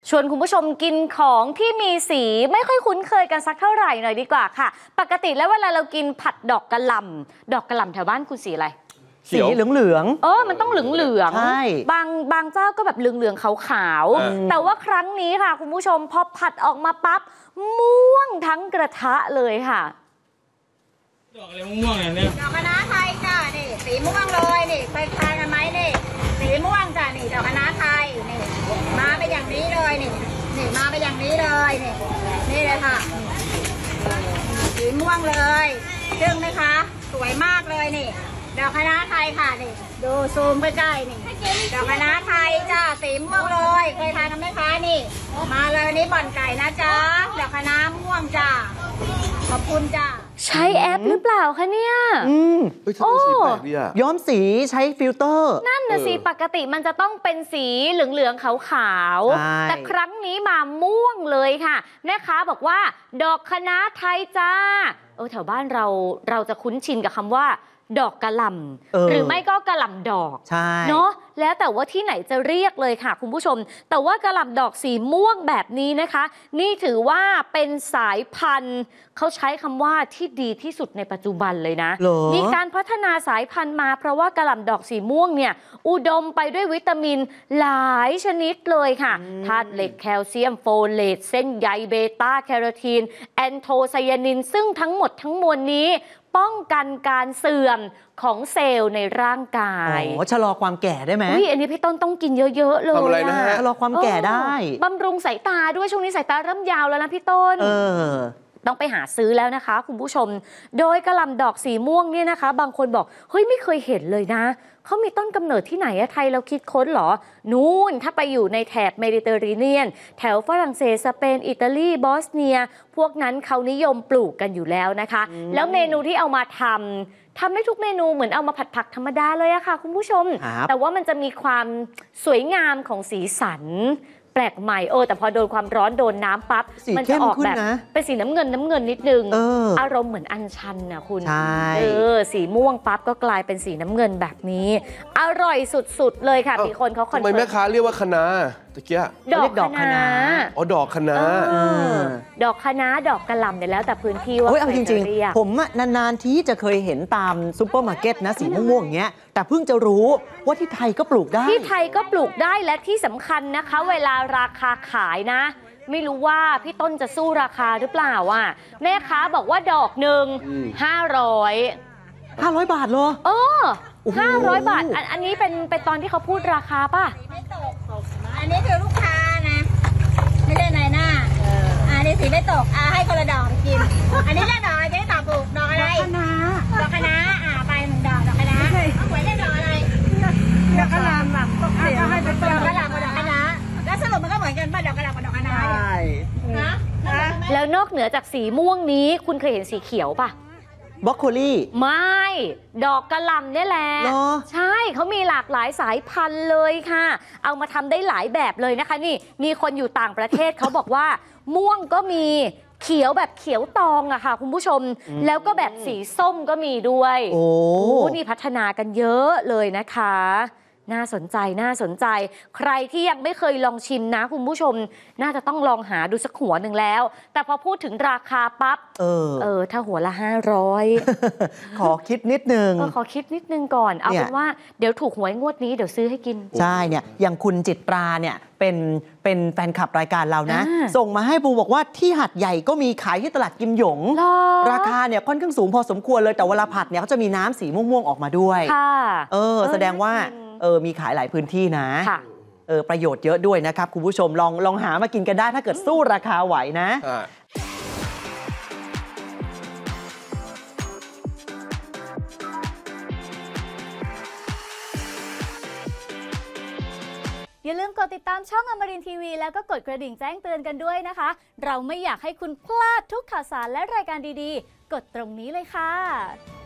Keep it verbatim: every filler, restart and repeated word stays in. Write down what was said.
ชวนคุณผู้ชมกินของที่มีสีไม่ค่อยคุ้นเคยกันสักเท่าไหร่หน่อยดีกว่าค่ะปกติแล้วเวลาเรากินผัดดอกกะหล่ำดอกกะหล่ำแถวบ้านคุณสีอะไรสีเหลืองๆเออมันต้องเหลืองๆใช่บางบางเจ้าก็แบบเหลืองๆขาวๆแต่ว่าครั้งนี้ค่ะคุณผู้ชมพอผัดออกมาปั๊บม่วงทั้งกระทะเลยค่ะดอกอะไรม่วงๆเนี่ยดอกคะน้าไทยจ้านี่สีม่วงเลยนี่เคยทานกันไหมนี่สีม่วงจ้านี่ดอกคะน้าไทยนี่มาไปอย่างนี้เลยนี่นี่มาไปอย่างนี้เลยนี่นี่เลยค่ะสีม่วงเลยจึ้งไหมคะสวยมากเลยนี่ดอกคะน้าไทยค่ะนี่ดูซูมใกล้ๆนี่ดอกคะน้าไทยจ้าสีม่วงเลยเคยทานกันไหมคะนี่มาเลยวันนี้บ่อนไก่นะจ๊ะดอกคะน้าม่วงจ้าขอบคุณจ้าใช้แอปหรือเปล่าคะเนี่ยอืมโอ้ย้อมสีใช้ฟิลเตอร์นั่นนะสิปกติมันจะต้องเป็นสีเหลืองๆขาวๆแต่ครั้งนี้มาม่วงเลยค่ะแม่ค้าบอกว่าดอกคะน้าไทยจ้าเออแถวบ้านเราเราจะคุ้นชินกับคำว่าดอกกะหล่ำหรือไม่ก็กะหล่ำดอกเนาะแล้วแต่ว่าที่ไหนจะเรียกเลยค่ะคุณผู้ชมแต่ว่ากะหล่ำดอกสีม่วงแบบนี้นะคะนี่ถือว่าเป็นสายพันธุ์เขาใช้คำว่าที่ดีที่สุดในปัจจุบันเลยนะมีการพัฒนาสายพันธุ์มาเพราะว่ากะหล่ำดอกสีม่วงเนี่ยอุดมไปด้วยวิตามินหลายชนิดเลยค่ะธาตุเหล็กแคลเซียมโฟเลตเส้นใยเบต้าแคโรทีนแอนโทไซยานินซึ่งทั้งหมดทั้งมวลนี้ป้องกันการเสื่อมของเซลล์ในร่างกายอ๋อชะลอความแก่ได้ไหมอุ้ยอันนี้พี่ต้นต้องกินเยอะๆเลยทำอะไรนะฮะชะลอความแก่ได้บำรุงสายตาด้วยช่วงนี้สายตาเริ่มยาวแล้วนะพี่ต้นเออต้องไปหาซื้อแล้วนะคะคุณผู้ชมโดยกะหล่ำดอกสีม่วงเนี่ยนะคะบางคนบอกเฮ้ยไม่เคยเห็นเลยนะเขามีต้นกำเนิดที่ไหนอะไทยเราคิดค้นหรอนู่นถ้าไปอยู่ในแถบเมดิเตอร์เรเนียนแถวฝรั่งเศสสเปนอิตาลีบอสเนียพวกนั้นเขานิยมปลูกกันอยู่แล้วนะคะแล้วเมนูที่เอามาทำทำได้ทุกเมนูเหมือนเอามาผัดผักธรรมดาเลยอะค่ะคุณผู้ชมแต่ว่ามันจะมีความสวยงามของสีสันแปลกใหม่เออแต่พอโดนความร้อนโดนน้ำปั๊บมันจะออกแบบเป็นสีน้ำเงินน้ำเงินนิดนึงอ, อ, อารมณ์เหมือนอัญชันนะคุณเออสีม่วงปั๊บก็กลายเป็นสีน้ำเงินแบบนี้อร่อยสุดๆเลยค่ะมีคนเขาคอนเฟิร์มทำไมแม่ค้าเรียกว่าคะน้าตะเกียดอกคะน้าอ๋อดอกคะน้าดอกคะน้าดอกกะหล่ำเนี่ยแล้วแต่พื้นที่ว่าเอาจริงๆผมนานๆที่จะเคยเห็นตามซุปเปอร์มาร์เก็ตนะสีม่วงๆอย่างเงี้ยแต่เพิ่งจะรู้ว่าที่ไทยก็ปลูกได้ที่ไทยก็ปลูกได้และที่สำคัญนะคะเวลาราคาขายนะไม่รู้ว่าพี่ต้นจะสู้ราคาหรือเปล่าอ่ะแม่ค้าบอกว่าดอกหนึ่งห้าร้อยห้าร้อยบาทเหรอเออห้าร้อยบาทอันอันนี้เป็นเป็นตอนที่เขาพูดราคาป่ะอันนี้คือลูกค้านะไม่ใช่นายหน้าอันนี้สีไม่ตกอ่าให้คนละดอกกินอันนี้เรียกดอกอะไรไม่ตอบถูกดอกอะไรดอกคะน้าดอกคะน้าอ่าไปหนึ่งดอกดอกคะน้าเอาหวยเรียกดอกอะไรดอกกะหล่ำแบบตกเสียให้เป็นดอกกะหล่ำกับดอกคะน้าแล้วสรุปมันก็เหมือนกันป่ะดอกกะหล่ำกับดอกคะน้าใช่นะแล้วนอกเหนือจากสีม่วงนี้คุณเคยเห็นสีเขียวป่ะบรอกโคลีไม่ดอกกะหล่ำเนี่ยแหละใช่เขามีหลากหลายสายพันธุ์เลยค่ะเอามาทำได้หลายแบบเลยนะคะนี่มีคนอยู่ต่างประเทศ เขาบอกว่าม่วงก็มีเขียวแบบเขียวตองอะค่ะคุณผู้ชมแล้วก็แบบสีส้มก็มีด้วยโอ้นี่พัฒนากันเยอะเลยนะคะน่าสนใจน่าสนใจใครที่ยังไม่เคยลองชิมนะคุณผู้ชมน่าจะต้องลองหาดูสักหัวหนึ่งแล้วแต่พอพูดถึงราคาปั๊บเออเออถ้าหัวละห้าร้อยขอคิดนิดนึงขอคิดนิดนึงก่อนเอาเป็นว่าเดี๋ยวถูกหวยงวดนี้เดี๋ยวซื้อให้กินใช่เนี่ยอย่างคุณจิตราเนี่ยเป็นเป็นแฟนคลับรายการเรานะส่งมาให้บูบอกว่าที่หัดใหญ่ก็มีขายที่ตลาดกิมหยงราคาเนี่ยค่อนข้างสูงพอสมควรเลยแต่เวลาผัดเนี่ยเขาจะมีน้ำสีม่วงๆออกมาด้วยเออแสดงว่าเออมีขายหลายพื้นที่นะเออประโยชน์เยอะด้วยนะครับคุณผู้ชมลองลองหามากินกันได้ถ้าเกิดสู้ราคาไหวนะอย่าลืมกดติดตามช่องอมรินทร์ทีวีแล้วก็กดกระดิ่งแจ้งเตือนกันด้วยนะคะเราไม่อยากให้คุณพลาดทุกข่าวสารและรายการดีๆกดตรงนี้เลยค่ะ